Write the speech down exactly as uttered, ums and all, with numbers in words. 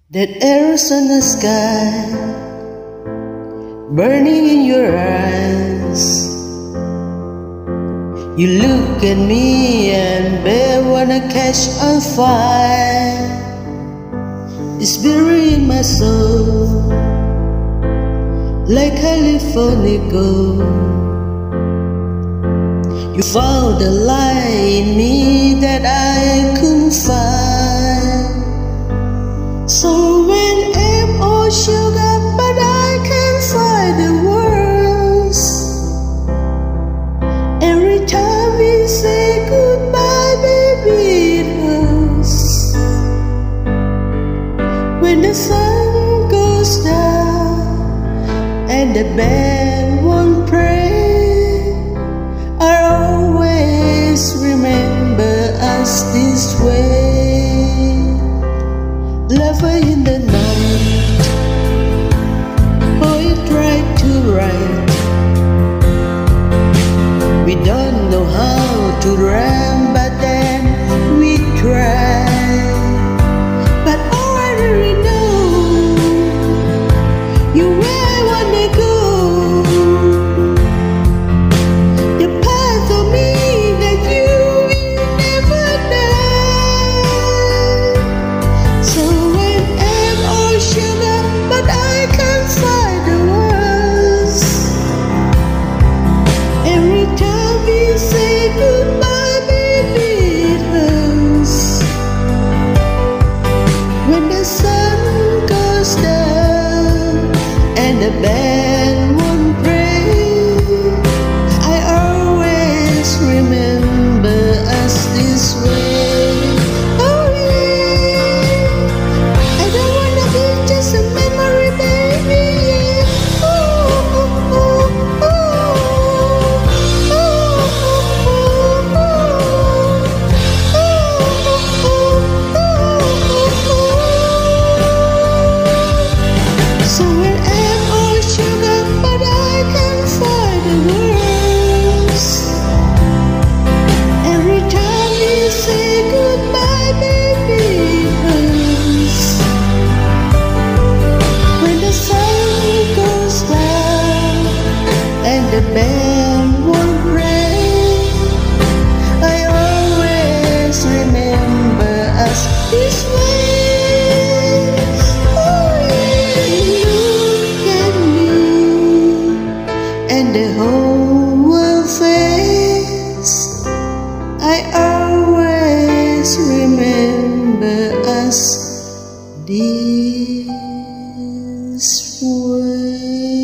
That arrows on the sky, burning in your eyes. You look at me and bear wanna catch on fire. It's buried in my soul like California gold. You found a light in me that I couldn't find. So when I'm all sugar, but I can't find the words. Every time we say goodbye, baby, it hurts. When the sun goes down and the band won't pray, I always remember us this way. Lover in the night, poet tried to write. We don't know how to rhyme, but then we try. But all I really know, you where I wanna go. The path of me that you will never know. So when I'm all sugar, but I can't find the words. Every time we say goodbye, baby, it hurts. When the sun goes down and the band won't play, I always remember us this way. Oh yeah, I don't wanna be just a memory, baby. Yeah. Ooh, ooh, ooh, ooh. Ooh, ooh, ooh, ooh. So when I'm all sugar, but I can't find the words. Every time we say goodbye, baby, it hurts. When the sun goes down and the band won't play, I always remember us this way. Oh yeah, look at me and the whole world fades. I always remember us this way.